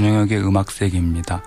전영혁의 음악세계입니다.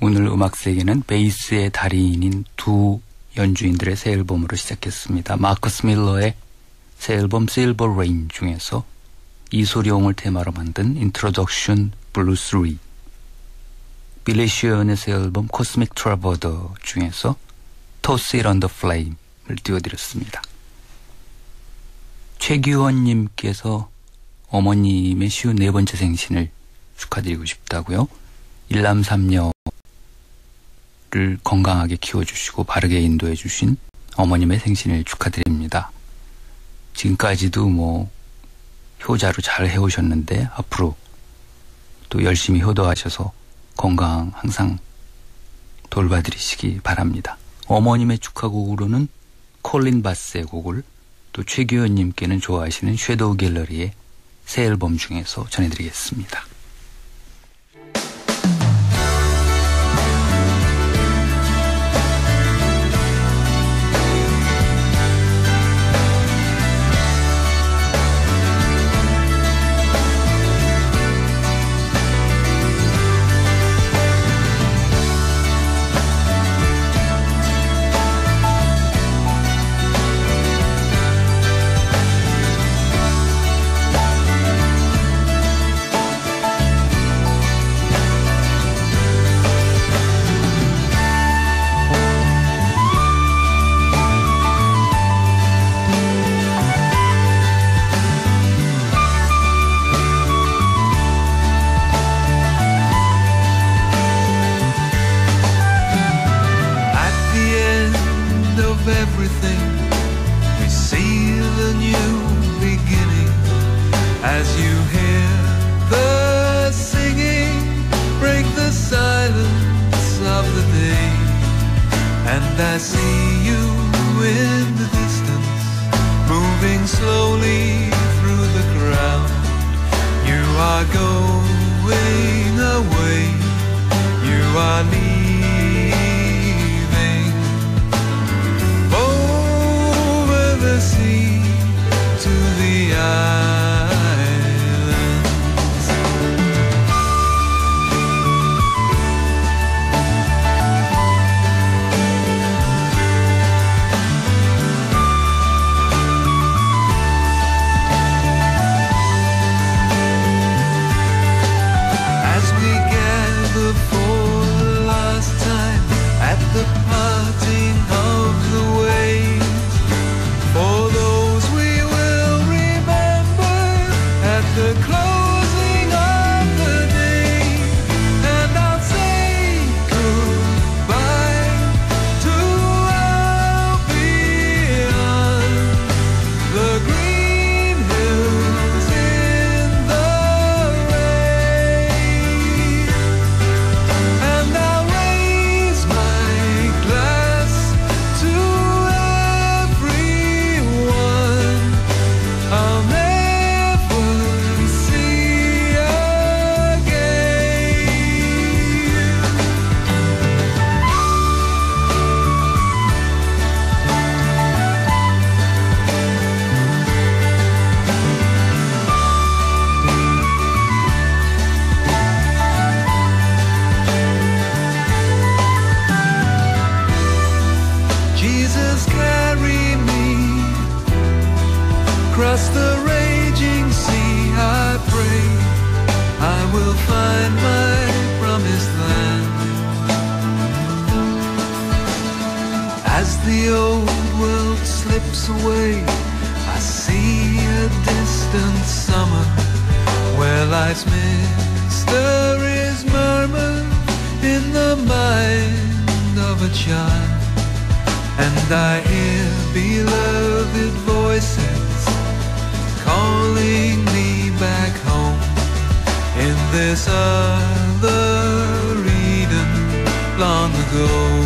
오늘 음악세계는 베이스의 달인인 두 연주인들의 새 앨범으로 시작했습니다. 마커스 밀러의 새 앨범 실버 레인 중에서 이소룡을 테마로 만든 인트로덕션 블루 3, 빌리 쉬언의 새 앨범 코스믹 트러버더 중에서 토스 잇 언더 플레임을 띄워드렸습니다. 최규원님께서 어머님의 54번째 생신을 축하드리고 싶다고요. 일남삼녀를 건강하게 키워주시고 바르게 인도해 주신 어머님의 생신을 축하드립니다. 지금까지도 효자로 잘 해오셨는데 앞으로 또 열심히 효도하셔서 건강 항상 돌봐드리시기 바랍니다. 어머님의 축하곡으로는 콜린 바스의 곡을, 또 최규현님께는 좋아하시는 섀도우 갤러리의 새 앨범 중에서 전해드리겠습니다. I see you in the distance, moving slowly through the crowd. You are going away, you are leaving over the sea to the islands. The parting of the ways, for those we will remember at the closing of the day, and I'll say goodbye to our beyond the green hills in the rain, and I'll raise my glass to everyone I'll never see again. Jesus, carry me across the raging sea. I pray I will find my promised land. As the old world slips away, I see a distant summer where life's mystery is murmured in the mind of a child. And I hear beloved voices calling me back home in this other Eden long ago.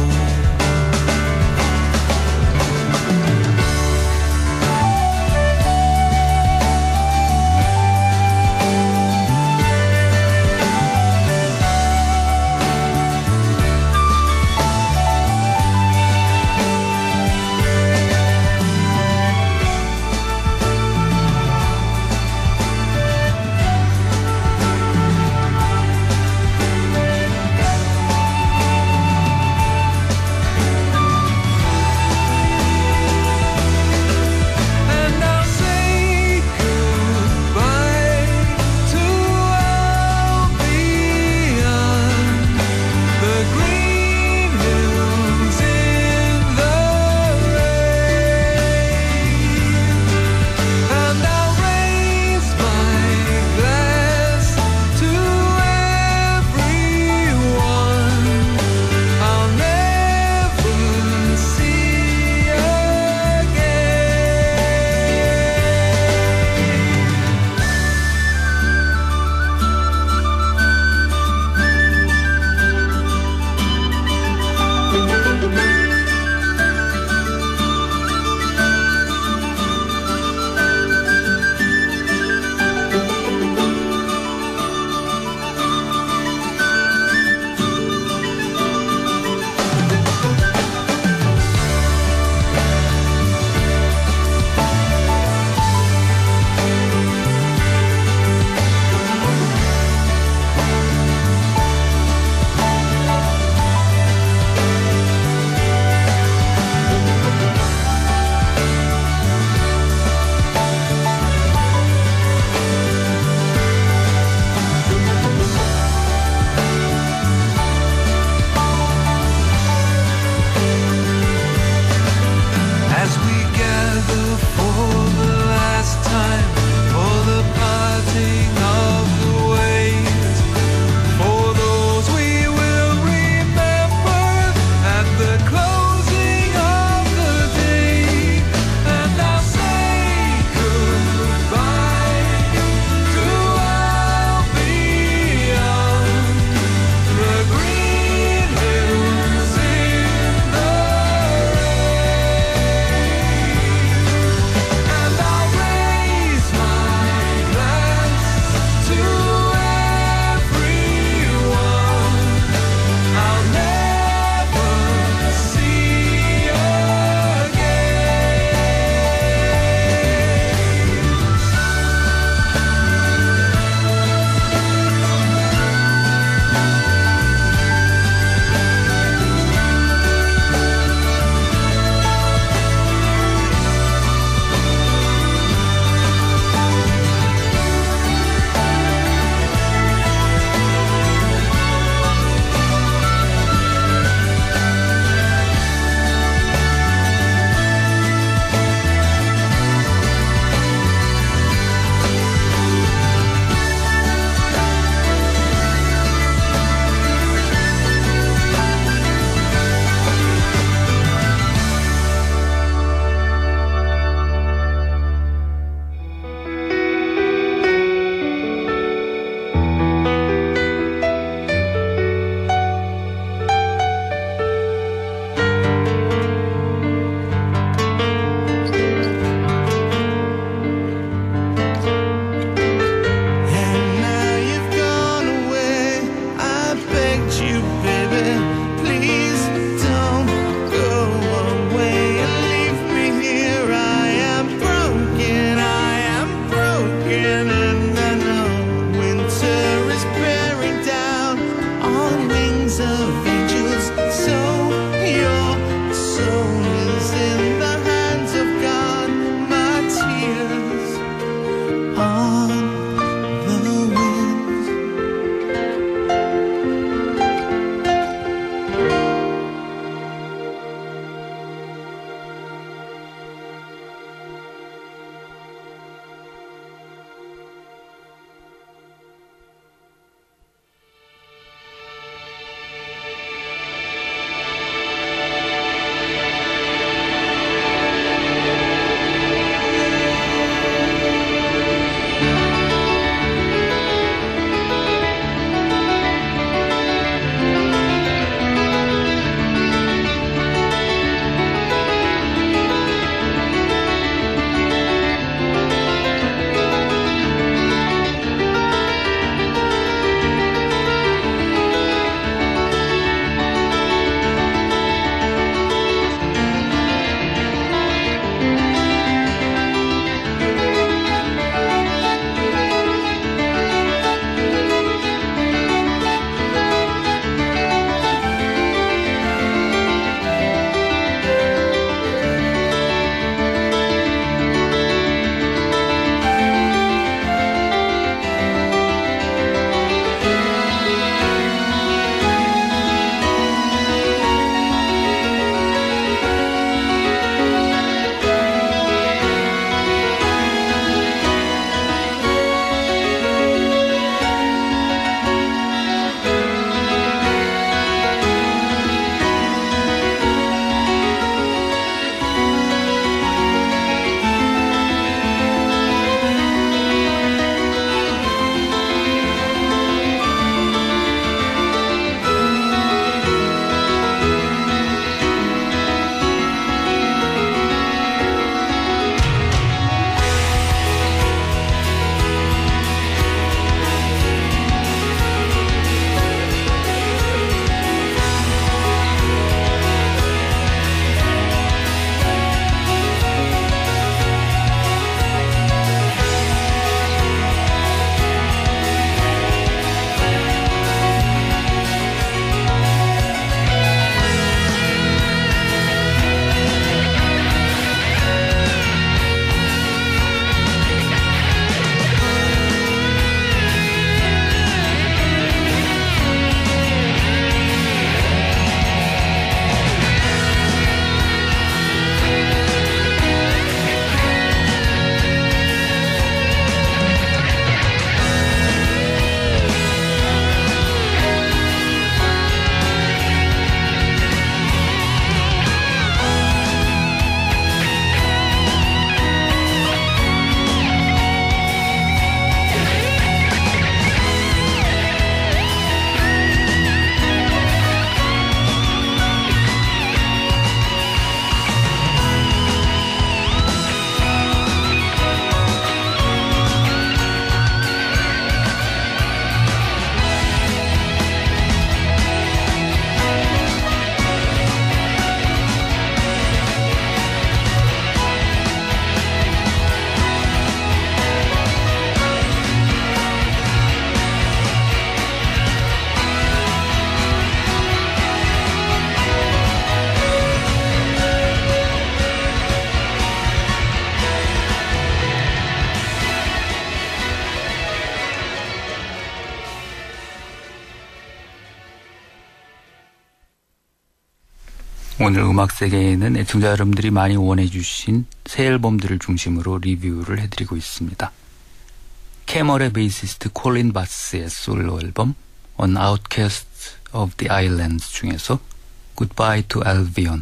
오늘 음악 세계에는 애청자 여러분들이 많이 원해주신 새 앨범들을 중심으로 리뷰를 해드리고 있습니다. 캐멀의 베이시스트 콜린 바스의 솔로 앨범 On Outcasts of the Islands 중에서 Goodbye to Albion,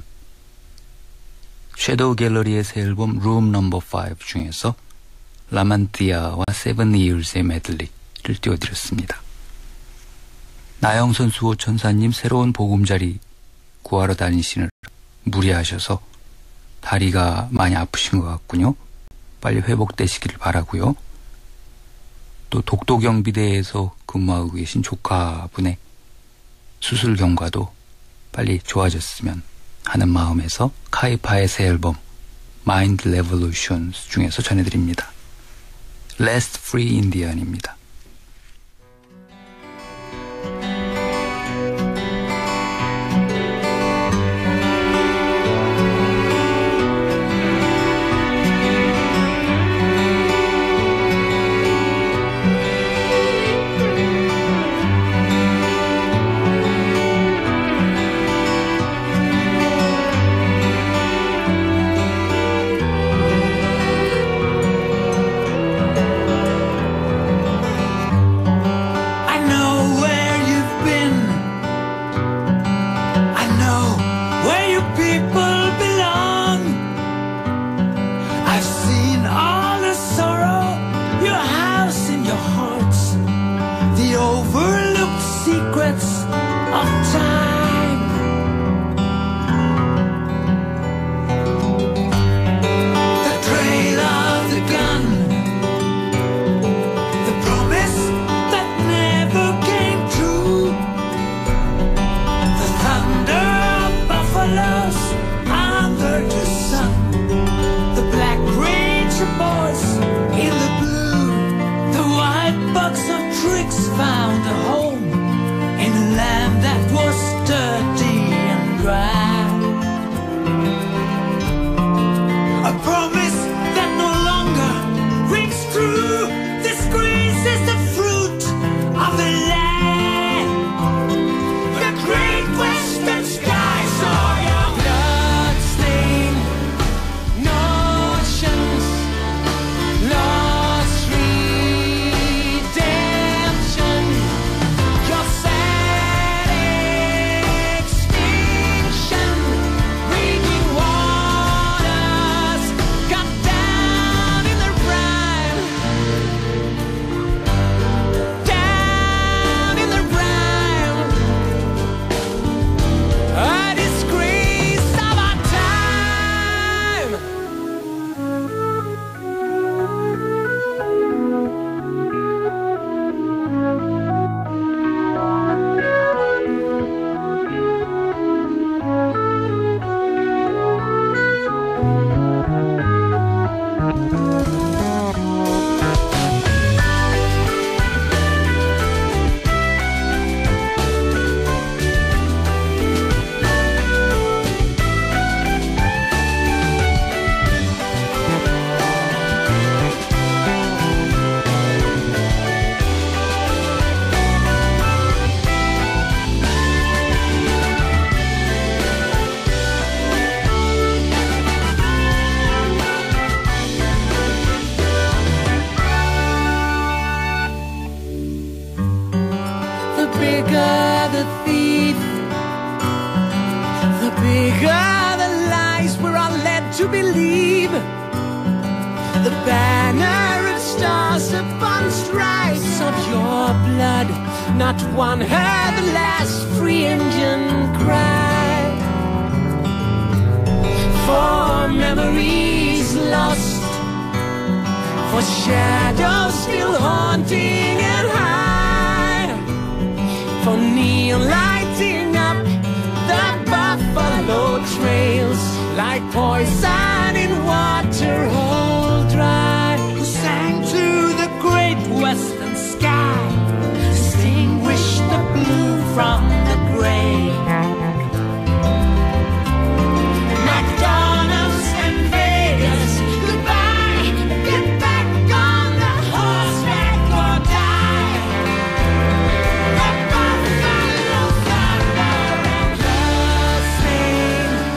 섀도우 갤러리의 새 앨범 Room No. 5 중에서 라만티아와 Seven Years의 메들리를 띄워드렸습니다. 나영선 수호 천사님, 새로운 보금자리 구하러 다니시느라 무리하셔서 다리가 많이 아프신 것 같군요. 빨리 회복되시기를 바라고요. 또 독도경비대에서 근무하고 계신 조카분의 수술 경과도 빨리 좋아졌으면 하는 마음에서 카이파의 새 앨범 Mind Revolutions 중에서 전해드립니다. Last Free Indian입니다. To believe the banner of stars upon stripes of your blood, not one heard the last free Indian cry. For memories lost, for shadows still haunting and hide, for neon lighting up the buffalo trails like poison in water hold dry. Who sang to the great western sky, distinguished the blue from the gray. McDonald's and Vegas, goodbye. Get back on the horseback or die. The buffalo thunder and bloodstained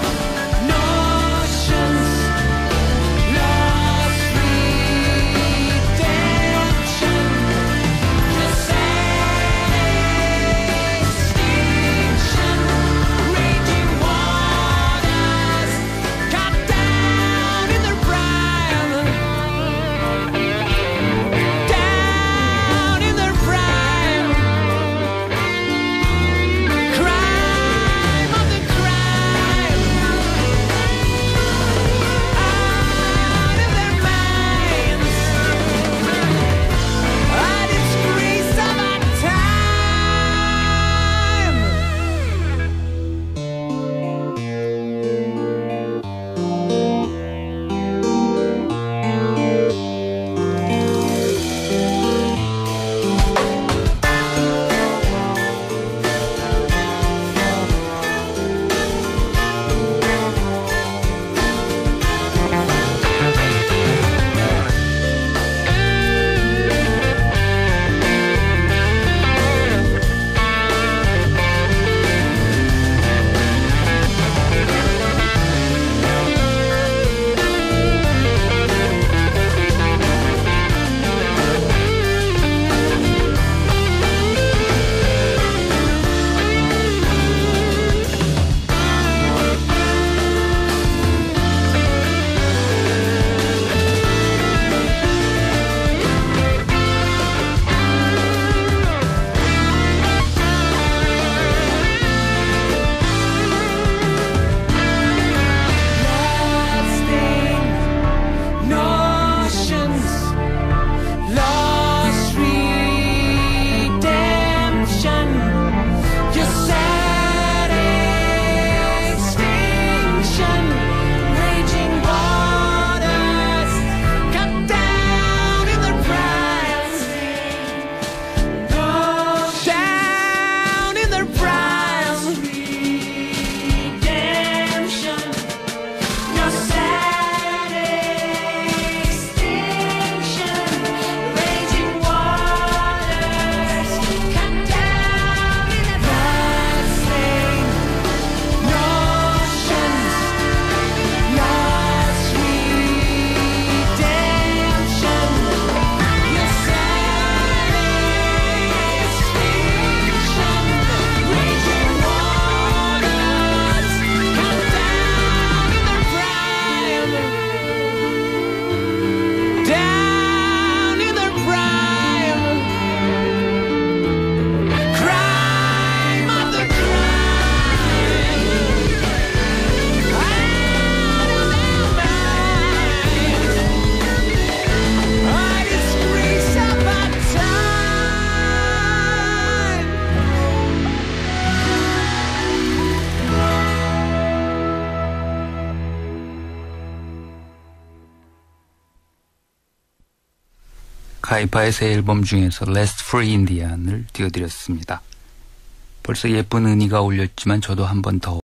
타이파의 새 앨범 중에서 Last Free Indian을 띄워드렸습니다. 벌써 예쁜 은희가 올렸지만 저도 한 번 더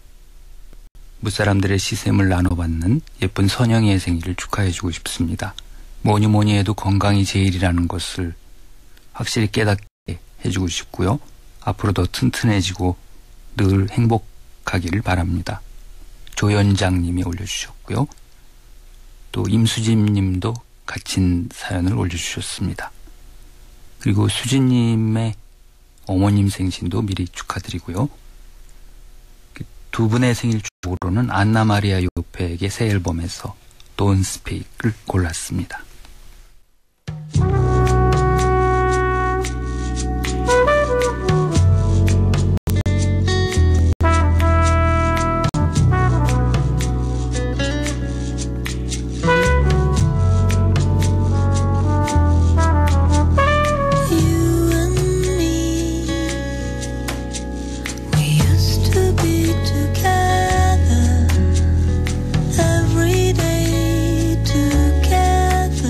무사람들의 시샘을 나눠받는 예쁜 선영이의 생일을 축하해주고 싶습니다. 뭐니 뭐니 해도 건강이 제일이라는 것을 확실히 깨닫게 해주고 싶고요. 앞으로 더 튼튼해지고 늘 행복하기를 바랍니다. 조연장님이 올려주셨고요. 또 임수진님도 갇힌 사연을 올려주셨습니다. 그리고 수진님의 어머님 생신도 미리 축하드리고요. 두 분의 생일 쪽으로는 안나 마리아 요페에게 새 앨범에서 Don't Speak을 골랐습니다. Every day together.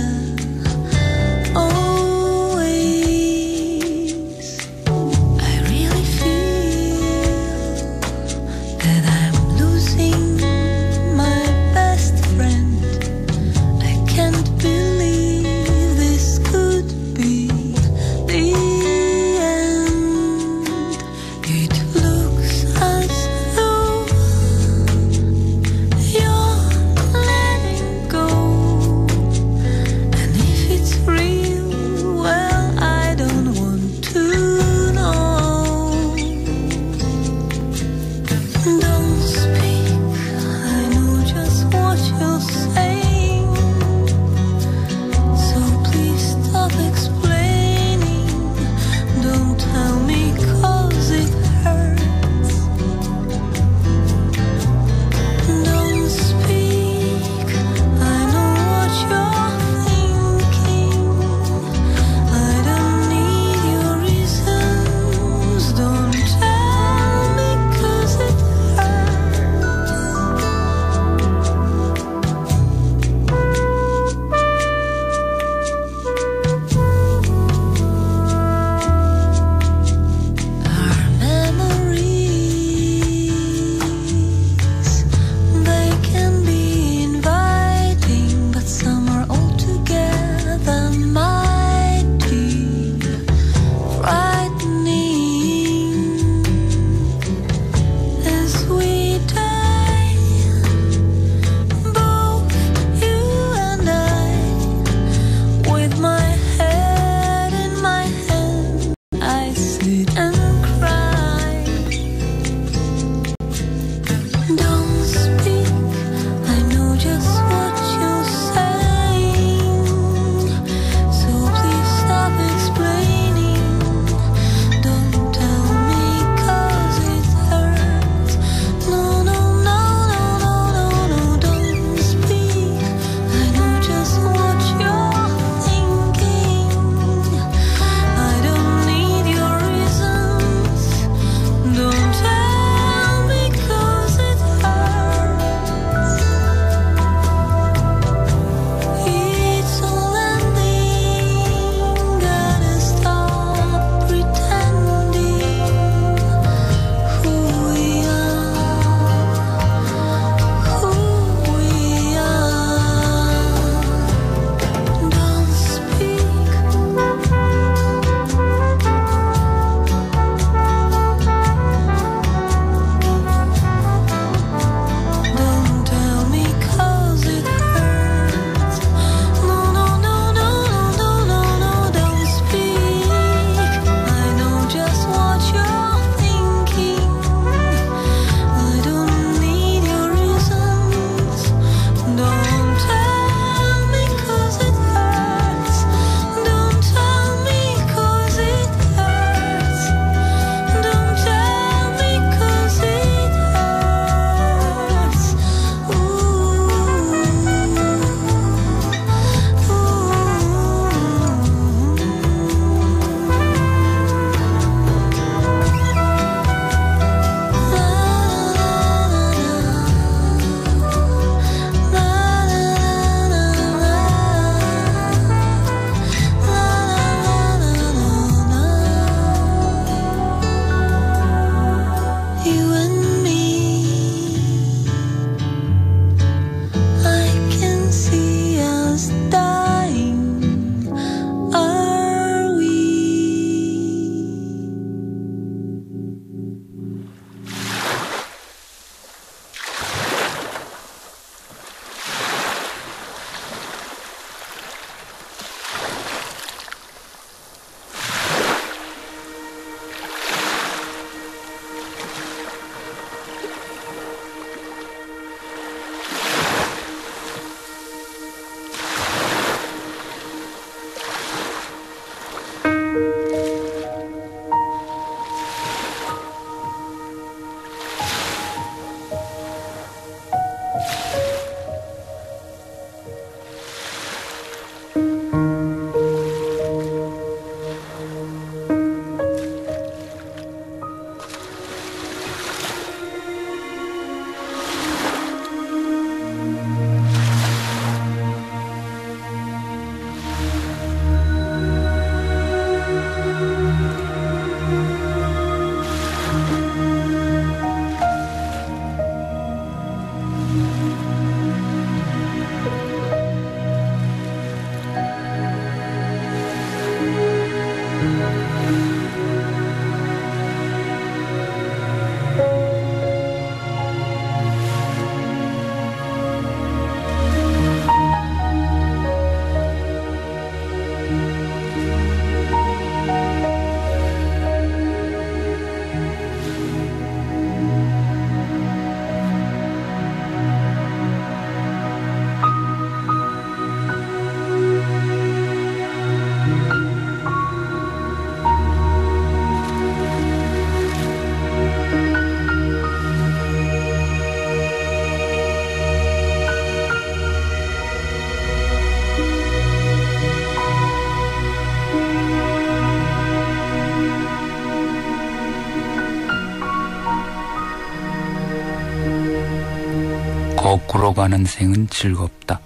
거꾸로 가는 생은 즐겁다.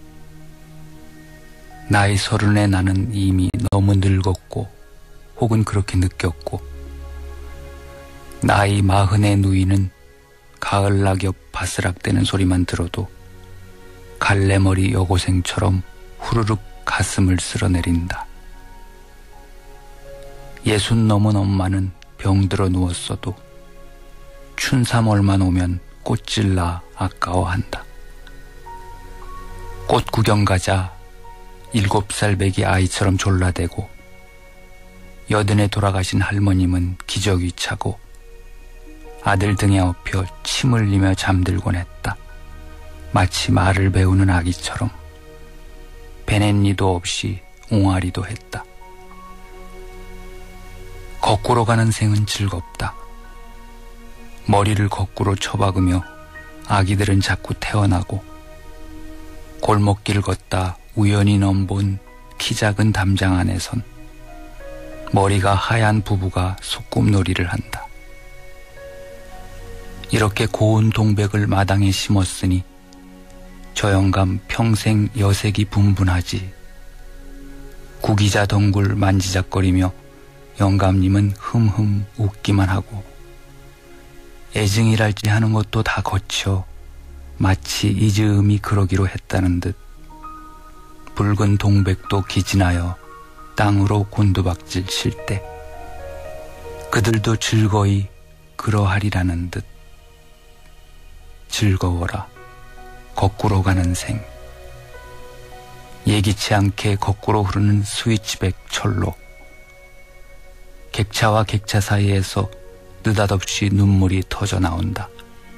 나이 30에 나는 이미 너무 늙었고 혹은 그렇게 느꼈고, 나이 40의 누이는 가을 낙엽 바스락대는 소리만 들어도 갈래머리 여고생처럼 후루룩 가슴을 쓸어내린다. 60 넘은 엄마는 병들어 누웠어도 춘삼월만 오면 꽃질나 아까워한다. 꽃 구경 가자 7살 배기 아이처럼 졸라대고, 80에 돌아가신 할머님은 기저귀 차고 아들 등에 업혀 침 흘리며 잠들곤 했다. 마치 말을 배우는 아기처럼 베넷니도 없이 옹알이도 했다. 거꾸로 가는 생은 즐겁다. 머리를 거꾸로 쳐박으며 아기들은 자꾸 태어나고, 골목길 걷다 우연히 넘본 키 작은 담장 안에선 머리가 하얀 부부가 소꿉놀이를 한다. 이렇게 고운 동백을 마당에 심었으니 저 영감 평생 여색이 분분하지. 구기자 덩굴 만지작거리며 영감님은 흠흠 웃기만 하고, 애증이랄지 하는 것도 다 거쳐 마치 이즈음이 그러기로 했다는 듯 붉은 동백도 기진하여 땅으로 곤두박질 칠 때 그들도 즐거이 그러하리라는 듯. 즐거워라 거꾸로 가는 생. 예기치 않게 거꾸로 흐르는 스위치백 철로. 객차와 객차 사이에서 느닷없이 눈물이 터져 나온다.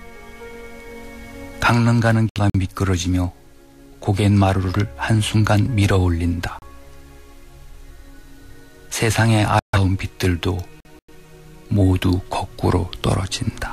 강릉 가는 기가 미끄러지며 고갯마루를 한순간 밀어 올린다. 세상의 아름다운 빛들도 모두 거꾸로 떨어진다.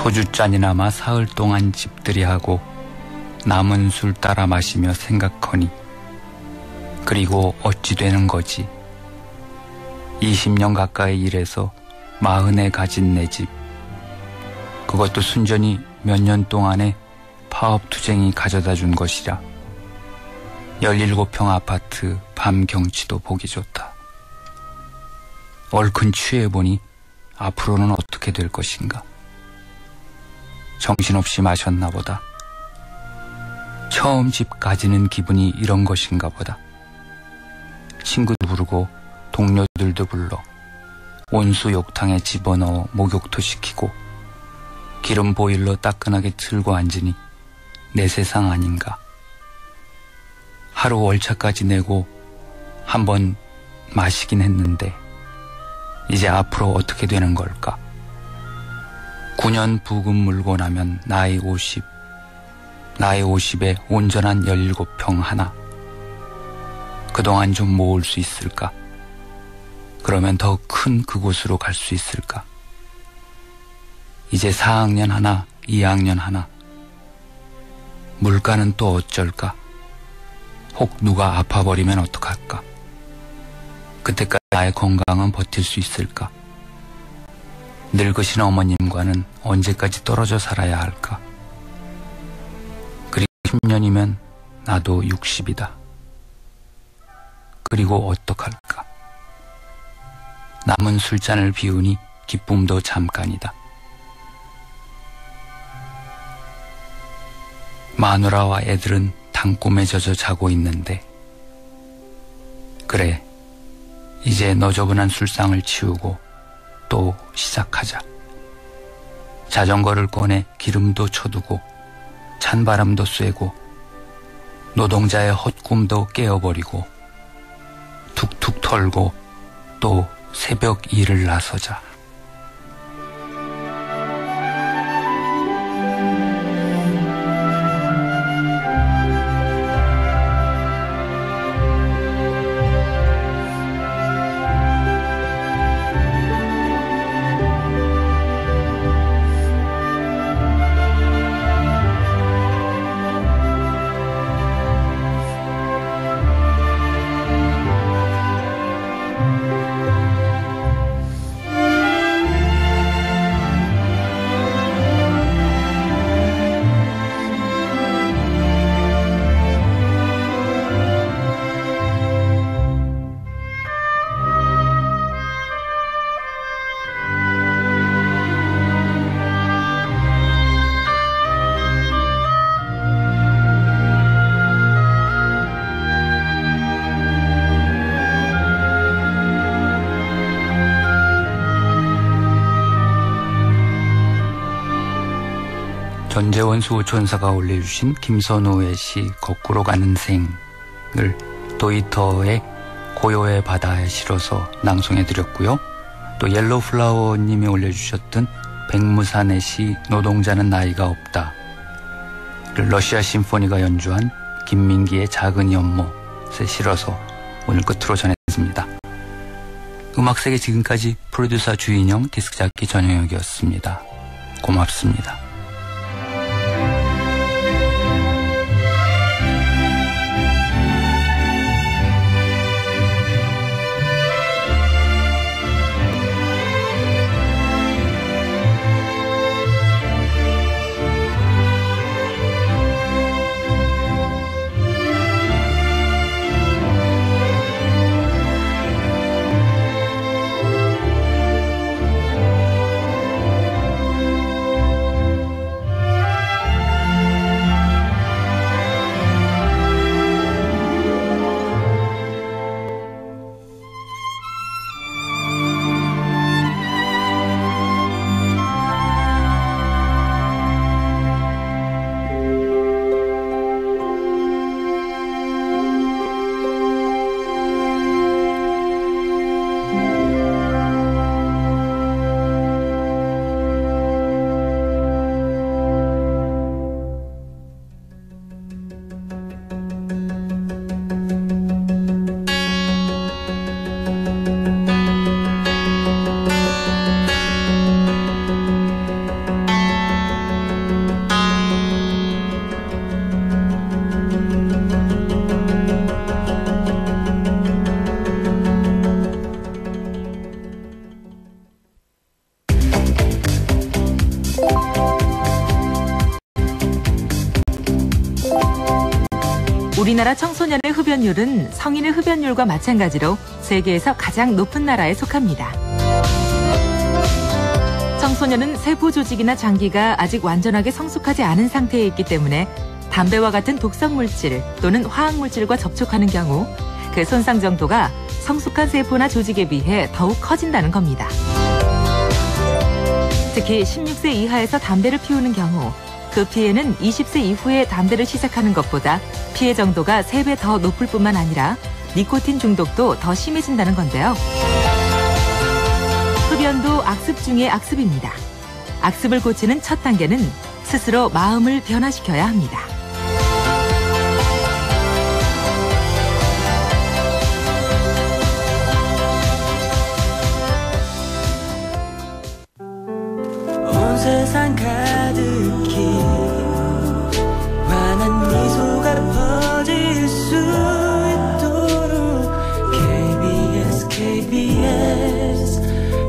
소주잔이나마 사흘 동안 집들이 하고 남은 술 따라 마시며 생각하니 그리고 어찌 되는 거지. 20년 가까이 일해서 40에 가진 내 집, 그것도 순전히 몇 년 동안에 파업투쟁이 가져다 준 것이라 17평 아파트 밤 경치도 보기 좋다. 얼큰 취해보니 앞으로는 어떻게 될 것인가. 정신없이 마셨나 보다. 처음 집 가지는 기분이 이런 것인가 보다. 친구도 부르고 동료들도 불러 온수 욕탕에 집어넣어 목욕도 시키고 기름 보일러 따끈하게 틀고 앉으니 내 세상 아닌가. 하루 월차까지 내고 한번 마시긴 했는데 이제 앞으로 어떻게 되는 걸까. 9년 부금 물고 나면 나이 50, 나이 50에 온전한 17평 하나. 그동안 좀 모을 수 있을까? 그러면 더 큰 그곳으로 갈 수 있을까? 이제 4학년 하나, 2학년 하나. 물가는 또 어쩔까? 혹 누가 아파버리면 어떡할까? 그때까지 나의 건강은 버틸 수 있을까? 늙으신 어머님과는 언제까지 떨어져 살아야 할까? 그리고 10년이면 나도 60이다. 그리고 어떡할까? 남은 술잔을 비우니 기쁨도 잠깐이다. 마누라와 애들은 단꿈에 젖어 자고 있는데, 그래, 이제 너저분한 술상을 치우고 또 시작하자. 자전거를 꺼내 기름도 쳐두고 찬바람도 쐬고 노동자의 헛꿈도 깨어버리고 툭툭 털고 또 새벽 일을 나서자. 전재원 수호천사가 올려주신 김선우의 시 거꾸로 가는 생을 도이터의 고요의 바다에 실어서 낭송해드렸고요. 또 옐로플라워님이 올려주셨던 백무산의 시 노동자는 나이가 없다 를 러시아 심포니가 연주한 김민기의 작은 연못에 실어서 오늘 끝으로 전했습니다. 음악세계 지금까지 프로듀서 주인영, 디스크잡기 전영혁이었습니다. 고맙습니다. 우리나라 청소년의 흡연율은 성인의 흡연율과 마찬가지로 세계에서 가장 높은 나라에 속합니다. 청소년은 세포 조직이나 장기가 아직 완전하게 성숙하지 않은 상태에 있기 때문에 담배와 같은 독성 물질 또는 화학 물질과 접촉하는 경우 그 손상 정도가 성숙한 세포나 조직에 비해 더욱 커진다는 겁니다. 특히 16세 이하에서 담배를 피우는 경우 그 피해는 20세 이후에 담배를 시작하는 것보다 피해 정도가 3배 더 높을 뿐만 아니라 니코틴 중독도 더 심해진다는 건데요. 흡연도 악습 중의 악습입니다. 악습을 고치는 첫 단계는 스스로 마음을 변화시켜야 합니다. 온 세상 가득히 환한 미소가 퍼질 수 있도록 KBS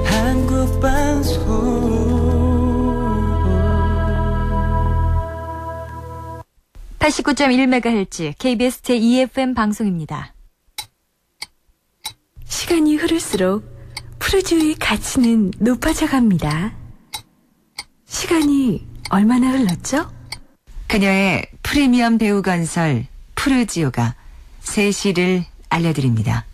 한국방송 89.1MHz KBS 제2FM 방송입니다. 시간이 흐를수록 푸르지오의 가치는 높아져 갑니다. 시간이 얼마나 흘렀죠? 그녀의 프리미엄 배우 건설 푸르지오가 새 시를 알려드립니다.